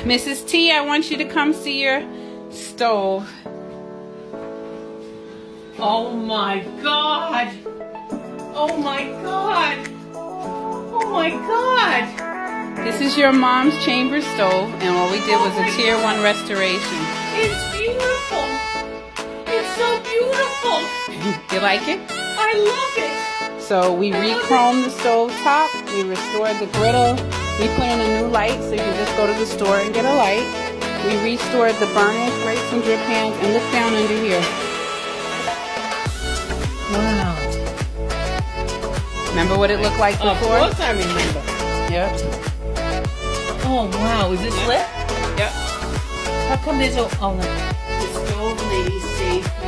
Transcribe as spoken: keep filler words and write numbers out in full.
Missus T, I want you to come see your stove. Oh my God! Oh my God! Oh my God! This is your mom's chamber stove, and what we did was Oh a my tier God. one restoration. It's beautiful! It's so beautiful! You like it? I love it! So we re-chromed the stove top, we restored the griddle, we put in a new light, so you can just go to the store and get a light. We restored the burners, grates, and drip pans, and look down under here. Wow. Remember what it looked like before? Of course I remember. Yep. Oh wow, is this lit? Yep. How come there's a... Oh, no. The stove lady saved